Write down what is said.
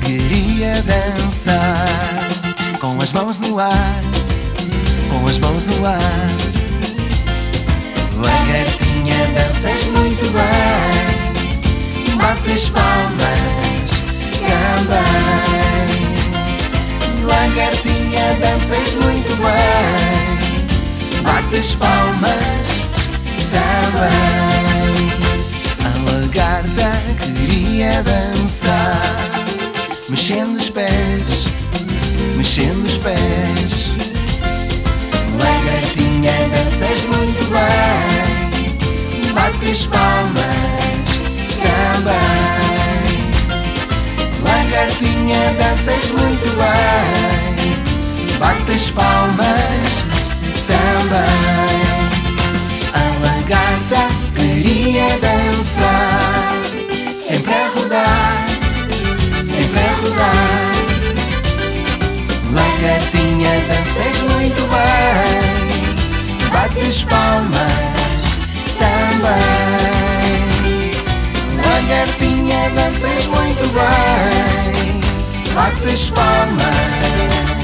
queria dançar com as mãos no ar, com as mãos no ar. Lagartinha, danças muito bem, bates palmas também. Lagartinha, danças muito bem, bates palmas também. A lagarta queria dançar, mexendo os pés, mexendo os pés. Lagartinha, danças muito bem, bates palmas também. Lagartinha, danças muito bem, bates palmas também. A lagarta queria dançar, sempre a rodar, sempre a rodar. Lagartinha, danças muito bem, bates palmas também. Lagartinha, danças muito bem, bates palmas